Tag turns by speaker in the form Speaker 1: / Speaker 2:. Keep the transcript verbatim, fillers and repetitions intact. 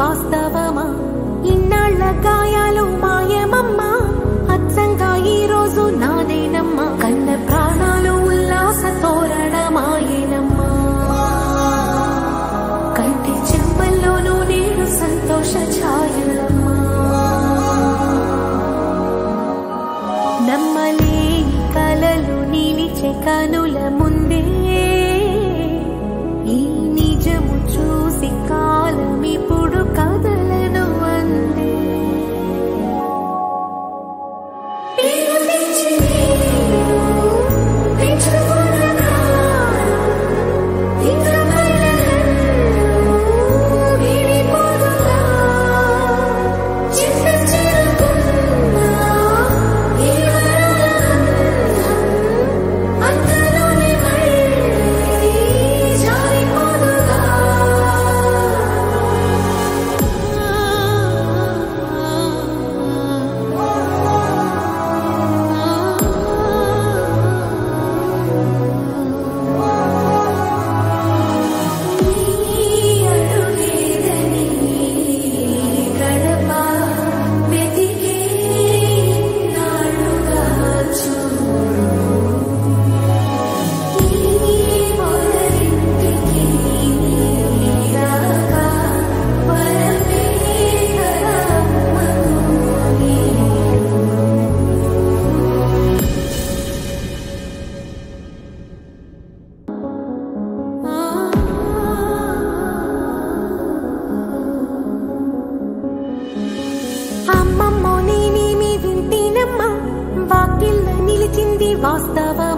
Speaker 1: వాస్తవమా ఇన్నాళ్ల గాయాలు మాయమమ్మా అచ్చంగా ఈ రోజు నాదేనమ్మా కన్న ప్రాణాలు ఉల్లాస తోరణమాయేనమ్మా కంటి చెంపల్లోనూ నేడు సంతోష ఛాయలమ్మా నమ్మలేని కలలు నిలిచే కనుల ముందే ఈ నిజము చూసి కాలమిప్పుడు కదలను అందే వాస్తవ